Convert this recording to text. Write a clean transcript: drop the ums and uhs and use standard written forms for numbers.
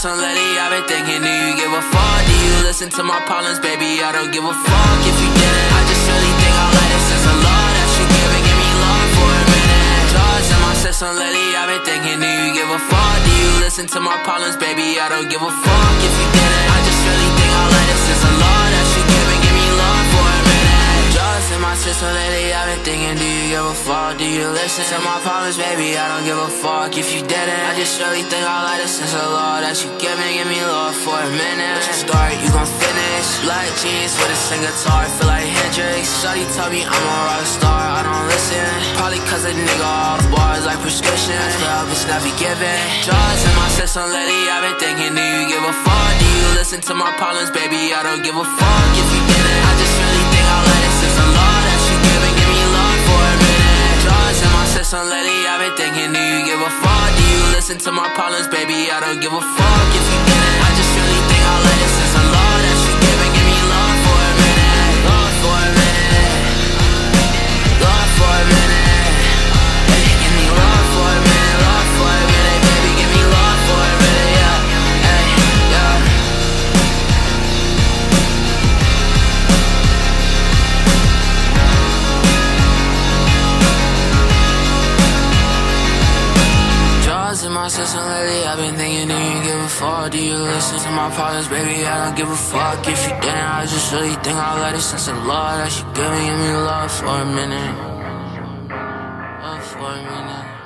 system lately, I've been thinking, do you give a fuck? Do you listen to my problems, baby? I don't give a fuck if you didn't. I just really think all of this is a law that you give and give me love for a minute. Drugs in my system lately, I've been thinking, do you give a fuck? Do you listen to my problems, baby? I don't give a fuck if you didn't. I just really think all of this is a law that you give and give me love for a minute. Drugs in my system lately, I've been thinking, do you give a fuck? Do you listen to my problems, baby? I don't give a fuck if you didn't. I just really think all of this is a law that you give and give me love for a minute. Once you start, you gon' finish. Black jeans with a sing guitar, feel like Hendrix. Shawty told me I'm a rock star, I don't listen. Probably cause a nigga off bars like prescriptions. The help is not be given. Drugs in my system lately, I've been thinking, do you give a fuck? Do you listen to my problems, baby? I don't give a fuck if you didn't. I just really think all of this is a law that you give and give me love for a minute. Drugs in my system lately, I've been thinking, do you give a fuck? Do you listen to my problems, baby? I don't give a fuck if you didn't. I just really think all of this is a law that you give and give me love for a minute. Love for a minute. Love for a minute. Baby, give me love for a minute. Love for a minute. Baby, give me love for a minute. Yeah, hey, yeah. Drugs in my system lately, I've been thinking, do you give a fuck? Do you listen to my problems, baby? I don't give a fuck if you didn't. I just really think all of this is a law that you give me love for a minute. Love for a minute.